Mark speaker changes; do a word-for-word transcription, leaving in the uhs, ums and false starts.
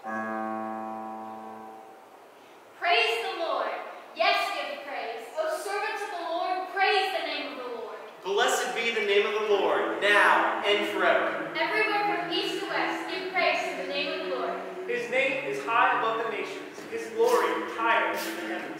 Speaker 1: Praise the Lord. Yes, give praise. O servants of the Lord, praise the name of the Lord.
Speaker 2: Blessed be the name of the Lord, now and forever.
Speaker 1: Everywhere from east to west, give praise to the name of the Lord.
Speaker 3: His name is high above the nations, his glory higher than the heavens.